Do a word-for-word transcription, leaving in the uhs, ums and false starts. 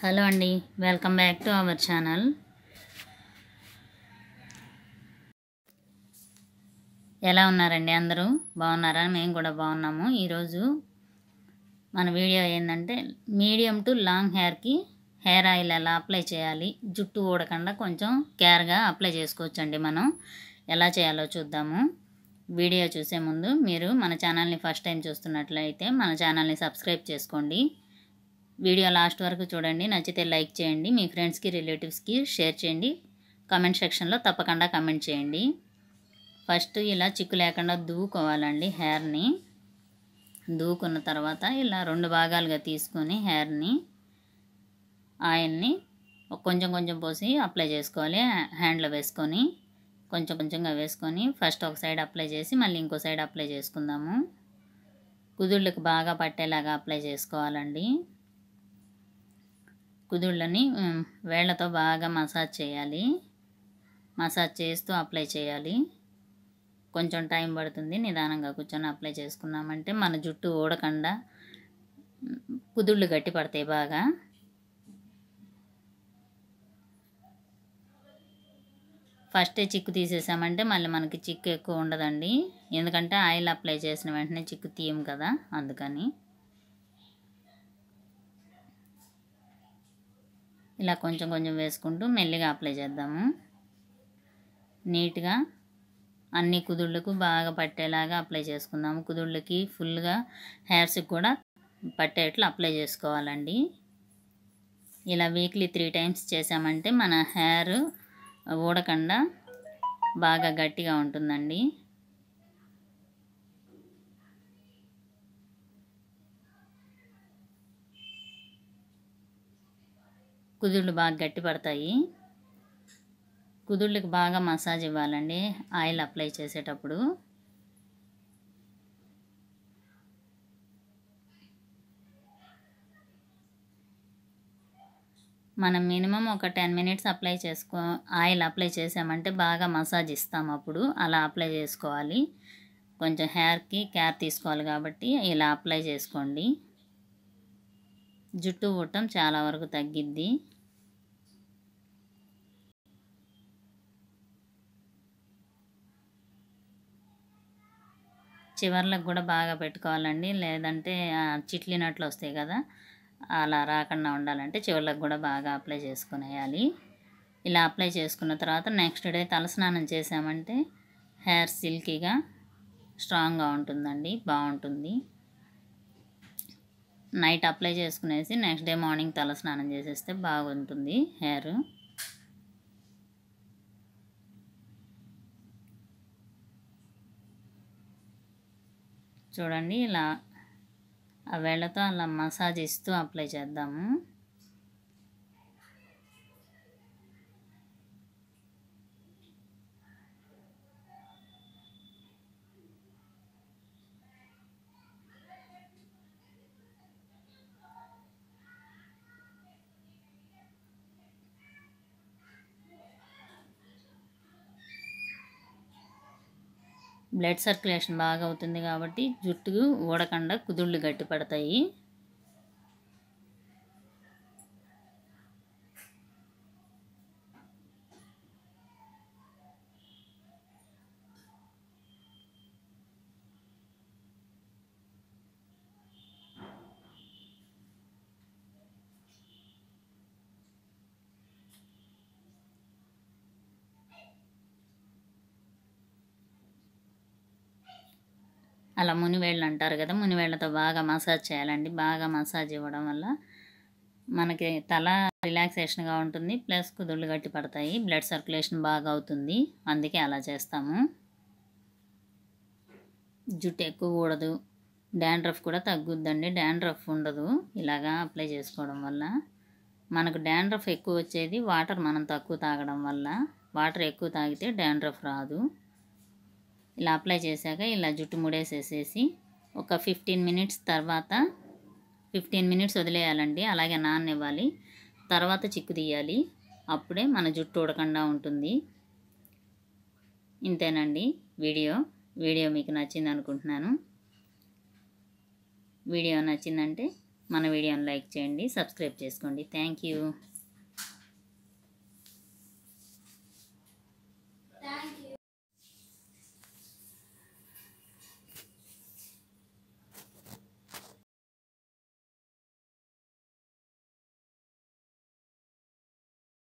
Hello అండి, welcome back to our channel. ఎలా ఉన్నారండి? అందరూ బాగున్నారా? మేము కూడా బాగున్నాము. ఈరోజు మన వీడియో ఏంటంటే మీడియం టు లాంగ్ హెయిర్కి హెయిర్ ఆయిల్ ఎలా అప్లై చేయాలి, జుట్టు ఊడకుండా కొంచెం కేర్గా అప్లై చేసుకోవచ్చండి. మనం ఎలా చేయాలో చూద్దాము. వీడియో చూసే ముందు మీరు మన ఛానల్ని ఫస్ట్ టైం చూస్తున్నట్లయితే మన ఛానల్ని సబ్స్క్రైబ్ చేసుకోండి. వీడియో లాస్ట్ వరకు చూడండి. నచ్చితే లైక్ చేయండి, మీ ఫ్రెండ్స్కి రిలేటివ్స్కి షేర్ చేయండి, కామెంట్ సెక్షన్లో తప్పకుండా కామెంట్ చేయండి. ఫస్ట్ ఇలా చిక్కు లేకుండా దూకోవాలండి. హెయిర్ని దూకున్న తర్వాత ఇలా రెండు భాగాలుగా తీసుకొని హెయిర్ని ఆయిల్ని కొంచెం కొంచెం పోసి అప్లై చేసుకోవాలి. హ్యాండ్లో వేసుకొని కొంచెం కొంచెంగా వేసుకొని ఫస్ట్ ఒక సైడ్ అప్లై చేసి మళ్ళీ ఇంకో సైడ్ అప్లై చేసుకుందాము. కుదుళ్ళకి బాగా పట్టేలాగా అప్లై చేసుకోవాలండి. కుదుళ్ళని వేళ్లతో బాగా మసాజ్ చేయాలి. మసాజ్ చేస్తూ అప్లై చేయాలి. కొంచెం టైం పడుతుంది. నిదానంగా కూర్చొని అప్లై చేసుకున్నామంటే మన జుట్టు ఊడకుండా కుదుళ్ళు గట్టి పడతాయి బాగా. ఫస్టే చిక్కు తీసేసామంటే మళ్ళీ మనకి చిక్కు ఎక్కువ ఉండదండి. ఎందుకంటే ఆయిల్ అప్లై చేసిన వెంటనే చిక్కు తీయం కదా, అందుకని ఇలా కొంచెం కొంచెం వేసుకుంటూ మెల్లిగా అప్లై చేద్దాము. నీట్గా అన్ని కుదుళ్ళకు బాగా పట్టేలాగా అప్లై చేసుకుందాము. కుదుళ్ళకి ఫుల్గా హెయిర్స్కి కూడా పట్టేట్లు అప్లై చేసుకోవాలండి. ఇలా వీక్లీ త్రీ టైమ్స్ చేసామంటే మన హెయిర్ ఊడకుండా బాగా గట్టిగా ఉంటుందండి. కుదుళ్ళు బాగా గట్టి పడతాయి. కుదుళ్ళకి బాగా మసాజ్ ఇవ్వాలండి ఆయిల్ అప్లై చేసేటప్పుడు. మనం మినిమం ఒక టెన్ మినిట్స్ అప్లై చేసుకో ఆయిల్ అప్లై చేసామంటే బాగా మసాజ్ ఇస్తాం. అప్పుడు అలా అప్లై చేసుకోవాలి. కొంచెం హెయిర్కి కేర్ తీసుకోవాలి కాబట్టి ఇలా అప్లై చేసుకోండి. జుట్టు ఊడటం చాలా వరకు తగ్గిద్ది. చివర్లకు కూడా బాగా పెట్టుకోవాలండి, లేదంటే చిట్లినట్లు వస్తాయి కదా, అలా రాకుండా ఉండాలంటే చివర్లకు కూడా బాగా అప్లై చేసుకునేయాలి. ఇలా అప్లై చేసుకున్న తర్వాత నెక్స్ట్ డే తలస్నానం చేసామంటే హెయిర్ సిల్కీగా స్ట్రాంగ్గా ఉంటుందండి, బాగుంటుంది. నైట్ అప్లై చేసుకునేసి నెక్స్ట్ డే మార్నింగ్ తలస్నానం చేసేస్తే బాగుంటుంది హెయిర్. చూడండి, ఇలా ఆ వేళ్ళతో అలా మసాజ్ ఇస్తూ అప్లై చేద్దాము. బ్లడ్ సర్క్యులేషన్ బాగా అవుతుంది కాబట్టి జుట్టు ఊడకుండా కుదుళ్ళు గట్టి పడతాయి. అలా మునివేళ్ళు అంటారు కదా, మునివేళ్లతో బాగా మసాజ్ చేయాలండి. బాగా మసాజ్ ఇవ్వడం వల్ల మనకి తల రిలాక్సేషన్గా ఉంటుంది, ప్లస్ కుదుళ్ళు గట్టి పడతాయి, బ్లడ్ సర్క్యులేషన్ బాగా అవుతుంది. అందుకే అలా చేస్తాము. జుట్టు ఎక్కువ ఊడదు, డాండ్రఫ్ కూడా తగ్గుద్దండి. డాండ్రఫ్ ఉండదు ఇలాగా అప్లై చేసుకోవడం వల్ల. మనకు డాండ్రఫ్ ఎక్కువ వచ్చేది వాటర్ మనం తక్కువ తాగడం వల్ల. వాటర్ ఎక్కువ తాగితే డాండ్రఫ్ రాదు. ఇలా అప్లై చేశాక ఇలా జుట్టు ముడేసేసేసి ఒక ఫిఫ్టీన్ మినిట్స్ తర్వాత ఫిఫ్టీన్ మినిట్స్ వదిలేయాలండి. అలాగే నాననివ్వాలి. తర్వాత చిక్కు తీయాలి. అప్పుడే మన జుట్టు ఊడకుండా ఉంటుంది. ఇంతేనండి వీడియో. వీడియో మీకు నచ్చింది అనుకుంటున్నాను. వీడియో నచ్చిందంటే మన వీడియోని లైక్ చేయండి, సబ్స్క్రైబ్ చేసుకోండి. Thank you.